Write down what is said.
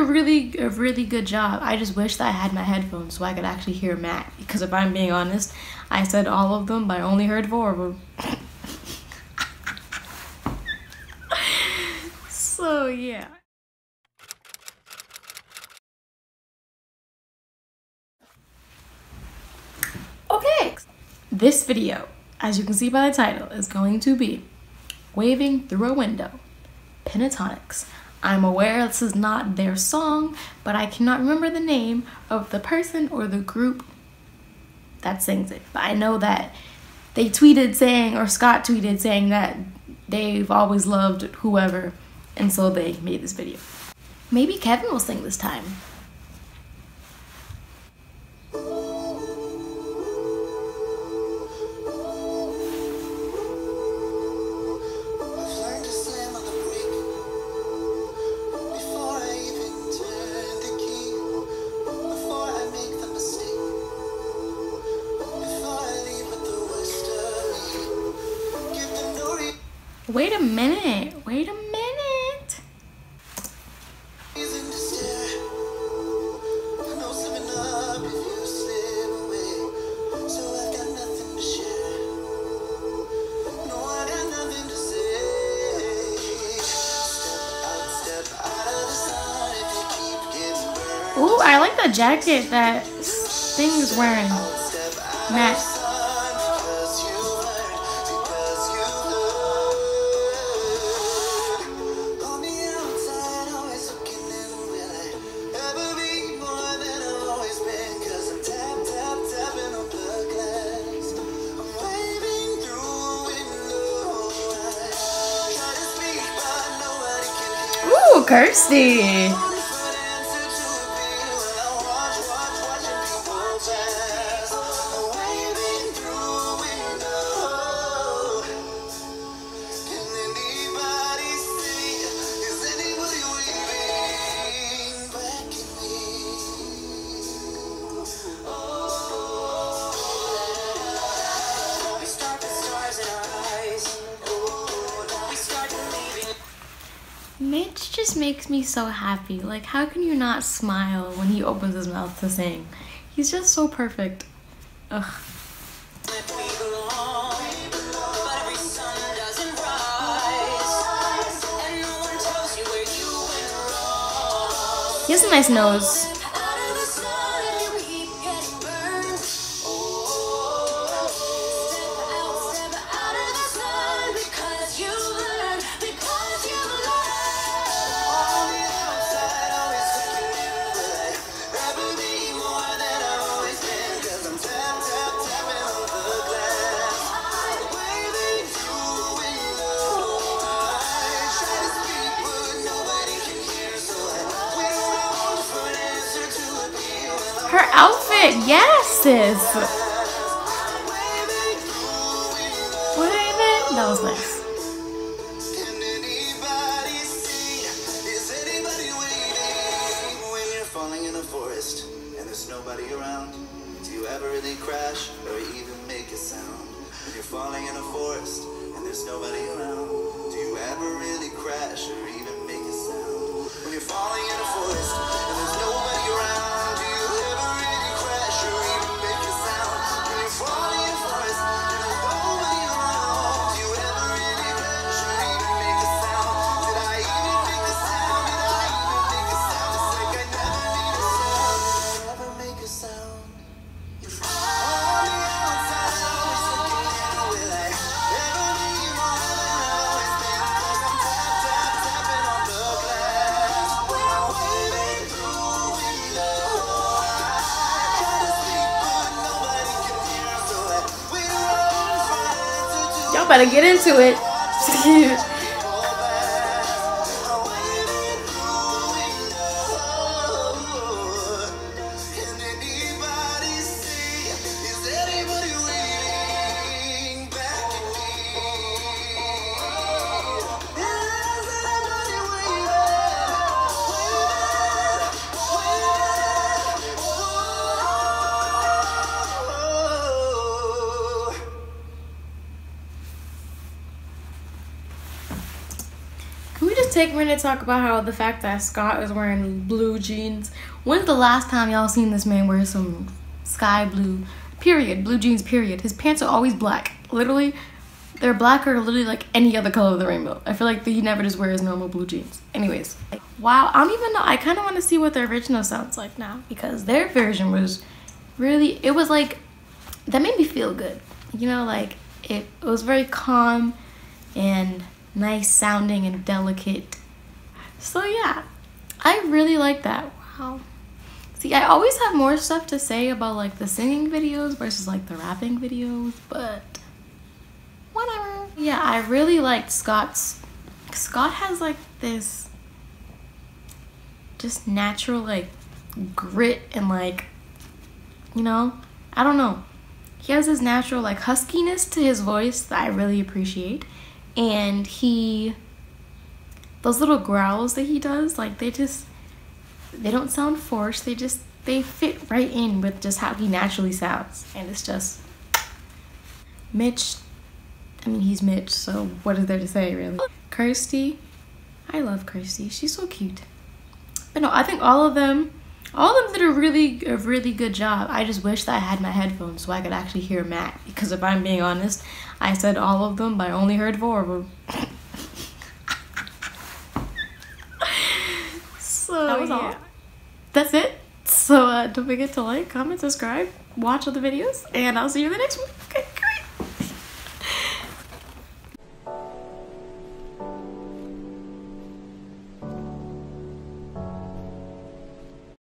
a really good job. I just wish that I had my headphones so I could actually hear Matt. Because if I'm being honest, I said all of them, but I only heard 4 of them. So yeah. Okay. This video, as you can see by the title, is going to be Waving Through a Window, Pentatonix. I'm aware this is not their song, but I cannot remember the name of the person or the group that sings it. But I know that they tweeted saying, or Scott tweeted saying that they've always loved whoever, and so they made this video. Maybe Kevin will sing this time. Wait a minute, wait a minute. Ooh, I like the jacket that Sting is wearing. Matt. Ooh, Kirsty. Mitch just makes me so happy. Like, how can you not smile when he opens his mouth to sing? He's just so perfect. Ugh. He has a nice nose. Her outfit, yes, sis. Waving. That was nice. When you're falling in a forest and there's nobody around, do you ever really crash or even make a sound? When you're falling in a forest and there's nobody around, do you ever really crash or even make a sound? When you're falling in a forest and there's nobody around, Y'all better get into it. take a minute to talk about how the fact that Scott is wearing blue jeans. When's the last time y'all seen this man wear some sky blue, period, blue jeans, period? His pants are always black. Literally, they're black or literally like any other color of the rainbow. I feel like he never just wears normal blue jeans. Anyways, wow, I don't even know. I kind of want to see what the original sounds like now, because their version was really, it was like, that made me feel good. You know, like it was very calm and nice sounding and delicate. So yeah, I really like that. Wow. See, I always have more stuff to say about like the singing videos versus like the rapping videos, but whatever. Yeah, I really liked Scott's. Scott has like this just natural like grit and like, you know, I don't know. He has this natural like huskiness to his voice that I really appreciate. And those little growls that he does, like they don't sound forced. They fit right in with just how he naturally sounds. And it's just, Mitch, I mean, he's Mitch, so what is there to say, really? Kirsty, I love Kirsty. She's so cute. But no, I think all of them did a really good job. I just wish that I had my headphones so I could actually hear Matt. Because if I'm being honest, I said all of them, but I only heard 4 of them. So that was all. That's it. So don't forget to like, comment, subscribe, watch other videos, and I'll see you in the next one. Okay.